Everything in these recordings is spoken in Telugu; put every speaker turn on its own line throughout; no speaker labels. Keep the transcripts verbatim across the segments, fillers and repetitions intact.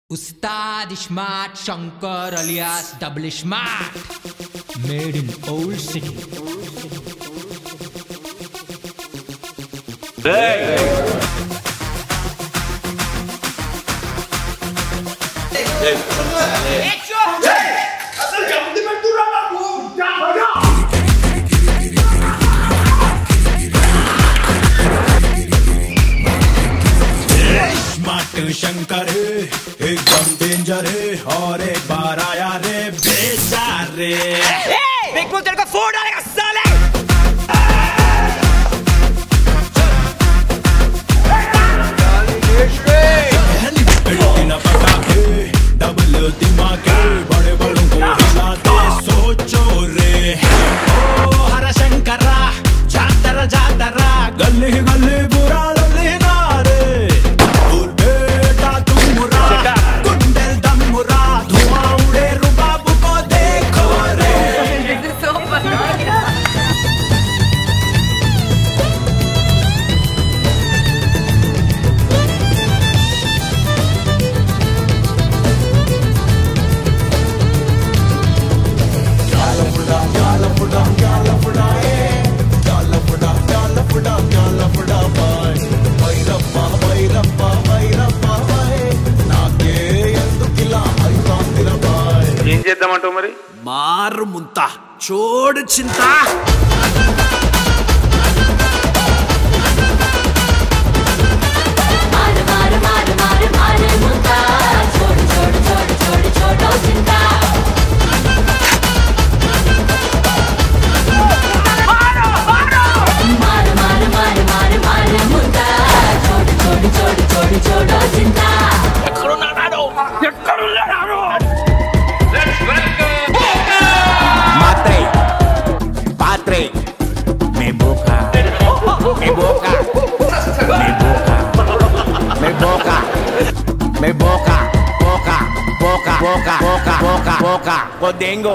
Ustad Smart Shankar alias Double Smart, made in Old City. Hey. Hey. Hey.
Shankar एकदम डेंजर है और एक बार आया रे बेजार रे।
बिग बॉस तेरे को फोड़ डालेगा साले। डबल दिमाग बड़े बड़ों को हिलाते सोचो रे। ओ हरा शंकरा जातरा जातरा गले गले बुरा लले ना रे।
ఏం చేద్దామంటావు మరి?
మారు ముంత చోడు చింత
మారు మారు మారు మారు మారు ముంత చోడు చోడు చోడు చోడు చోడు చింత మారు మారు మారు మారు మారు ముంత చోడు చోడు చోడు చోడు చోడు చింత
ఎక్కడున్నాడు ఎక్కడున్నాడు
Me boca, me boca, me boca, me boca, me boca, boca, boca, boca, boca, boca, boca, podengo.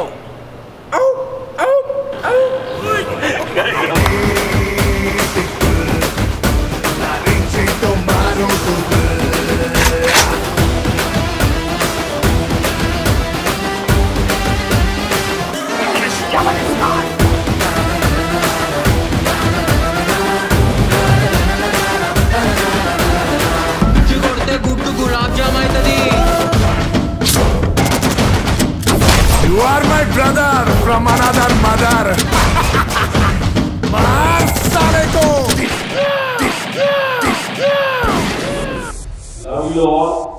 You are my brother from another mother. Maar sale ko.
Love you all.